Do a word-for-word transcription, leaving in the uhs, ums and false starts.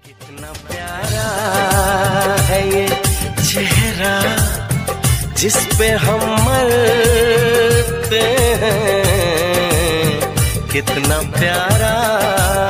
कितना प्यारा है ये चेहरा जिस पे हम मरते हैं, कितना प्यारा